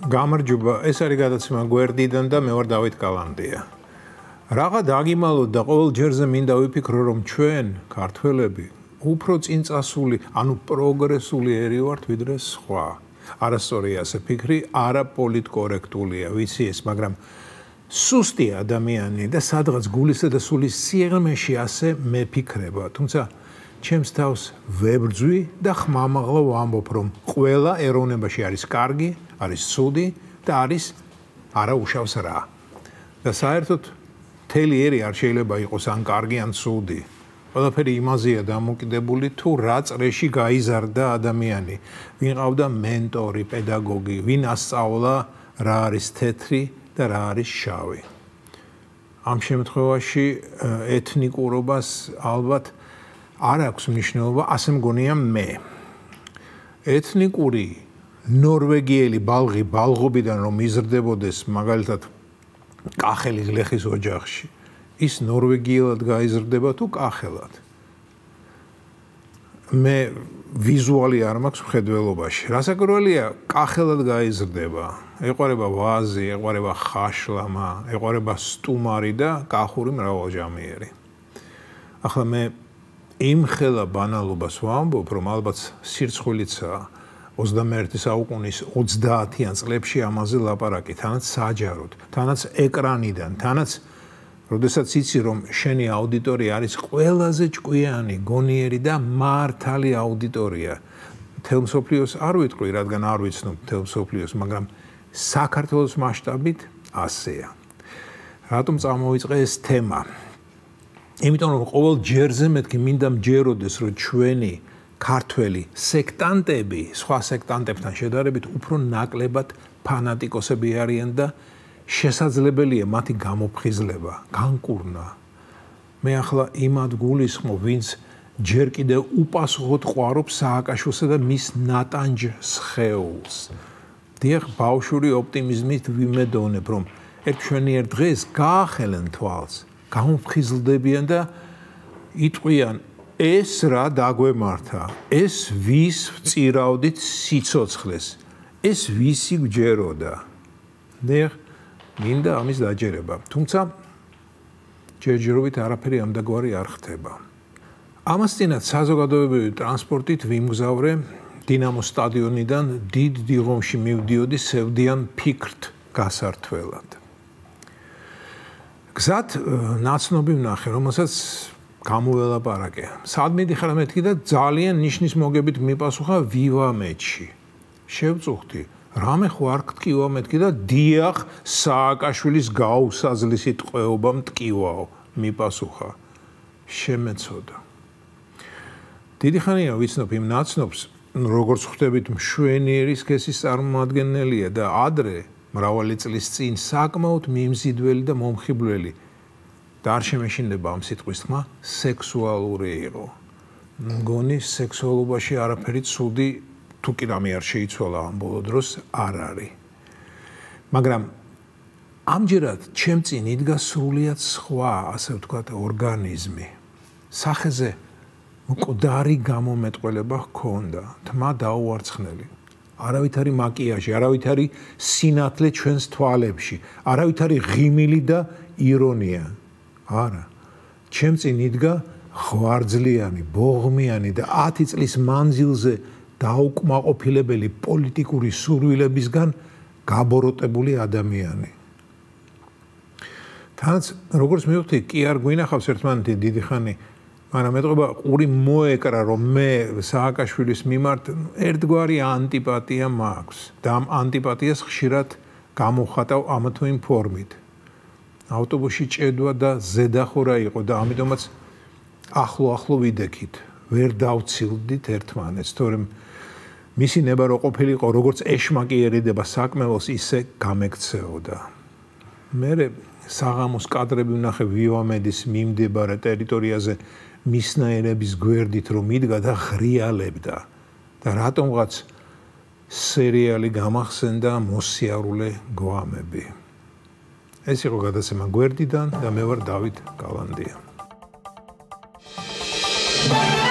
გამარჯობა, ეს არის გადაცემა გვერდიდან და მე ვარ დავით კალანდია. Რაღა დაგიმალოთ და ყოველ ჯერზე მინდა ვიფიქრო, რომ ჩვენ, ქართველები, უფრო წინწასული, ანუ პროგრესული ერი ვართ ვიდრე სხვა. არასწორი ასე ფიქრი, არა პოლიტკორექტულია, ვიცი ეს, მაგრამ სუსტი ადამიანი და სადღაც გულისა და სულის სიღრმეში ასე მეფიქრება. თუმცა ჩემს თავს ვებრძვი და ხმამაღლა ვამბობ, რომ ყველა ეროვნებაში არის კარგი, არის ცუდი და არის არაუშავს რა. და საერთოდ მთელი ერი არ შეიძლება იყოს ან კარგი, ან ცუდი. ყველაფერი იმაზეა დამოკიდებული, თუ რა წრეში გაიზარდა ადამიანი, ვინ ყავდა მენტორი, პედაგოგი, ვინ ასწავლა რა არის თეთრი და რა არის შავი. ამ შემთხვევაში ეთნიკურობას ალბათ არ აქვს მნიშვნელობა, ასე მგონია მე. ეთნიკური ნორვეგიელი ბალღი ბალღობიდან რომ იზრდებოდეს მაგალითად კახელი გლეხის ოჯახში, ის ნორვეგიელად გაიზრდება თუ კახელად. მე ვიზუალი არ მაქვს მხედველობაში. რასაკვირველია, კახელად გაიზრდება. ეყარება ვაზი, ეყარება ხაშლამა, ეყარება სტუმარი და კახური მრავალჟამიერი. ახლა მე იმხელა ბანალობას ვამბობ, რომ ალბათ სირცხვილიცაა 21 საუკუნის 30-იან წლებში ამაზე ლაპარაკი, თანაც საჯაროდ, თანაც ეკრანიდან, თანაც როდესაც იცი, რომ შენი აუდიტორია არის ყველაზე ჭკვიანი, გონიერი და მართალი აუდიტორია. მთელ მსოფლიოს არ ვიტყვი, რადგან არ ვიცნობ მთელ მსოფლიოს, მაგრამ საქართველოს მასშტაბით ასეა. რატომ წამოვიწყე ეს თემა? იმიტომ რომ ყოველ ჯერზე მეთქი მინდა მჯეროდეს, რომ ჩვენი ქართველი სექტანტები, სხვა სექტანტებთან შედარებით უფრო ნაკლებად ფანატიკოსები არიან და შესაძლებელია მათი გამოფხიზლება, განკურნვა. მე ახლა იმათ ვგულისხმობ, ვინც ჯერ კიდევ უპასუხოდ ყვარობს სააკაშვილსა და მის ნატანჯ სხეულს. დიახ, ბავშვური ოპტიმიზმით ვიმედოვნებ, რომ ერთშვენიერ დღეს გაახელენ თვალს, გამოფხიზლდებიან და იტყვიან, ეს რა დაგვემართა, ეს ვის ვწირავდით სიცოცხლეს, ეს ვისი გვჯეროდა. დიახ, მინდა ამის დაჯერება, თუმცა ჯერჯერობით არაფერი ამდაგვარი არ ხდება. ამასთანავე საზოგადოებრივი ტრანსპორტით ვიმგზავრე დინამოს სტადიონიდან დიდ დიღომში მივდიოდი სევდიან ფიქრთ გასართველად. გზად ნაცნობი ვნახე, რომელსაც გამოველაპარაკე. სად მიდიხარ მეთქი და ძალიან ნიშნის მოგებით მიპასუხა ვიმედში. შევწუხდი, რამე ხო არ გტკივა მეთქი და დიახ, სააკაშვილის გაუსაზლისი ტყვეობა მტკივაო, მიპასუხა. შემეცოდა. დიდი ხანია ვიცნობ იმ ნაცნობს, როგორც ხვდებით, მშვენიერი სქესის წარმომადგენელია და ადრე მრავალი წლის წინ საკმაოდ მიმზიდველი და მომხიბვლელი და არ შემეშინდება ამ სიტყვის თქმა, სექსუალური იყო. მგონი სექსუალობაში არაფერი ცუდი თუ კი რამე არ შეიცვალა ამ ბოლო დროს არ არის. მაგრამ ამჯერად ჩემ წინ იდგა სრულიად სხვა, ასე ვთქვათ, ორგანიზმი. სახეზე მკვდარი გამომეტყველება ჰქონდა, თმა დაუარცხნელი. არავითარი მაკიაჟი, არავითარი სინათლე ჩვენს თვალებში, არავითარი ღიმილი და ირონია. არა, ჩემ წინ იდგა ღვარძლიანი, ბოღმიანი და 10 წლის მანძილზე დაუკმაყოფილებელი პოლიტიკური სურვილებისგან გაბოროტებული ადამიანი. თანაც როგორც მივხვდი, კი არ გვინახავს ერთმანეთი დიდი ხანი, მაგრამ ეტყობა ყური მოეკრა, რომ მე სააკაშვილის მიმართ ერთგვარი ანტიპატია მაქვს და ამ ანტიპატიას ხშირად გამოვხატავ ამ თუ იმ ფორმით. ავტობუსში ჭედვა და ზედახურა იყო და ამიტომაც ახლო ვიდექით, ვერ დავცილდით ერთმანეთს, თორემ მისი ნება რო ყოფილიყო, როგორც ეშმაკი ერიდება საკმელოს, ისე გამექცეოდა. მერე საღამოს კადრები ვნახე ვიმედის მიმდებარე ტერიტორიაზე მისნაირების გვერდით, რომ იდგა და ღრიალებდა და რატომღაც სერიალი გამახსენდა მოსიარულე გვამები. ეს იყო გადაცემა გვერდიდან და მე ვარ დავით კალანდია.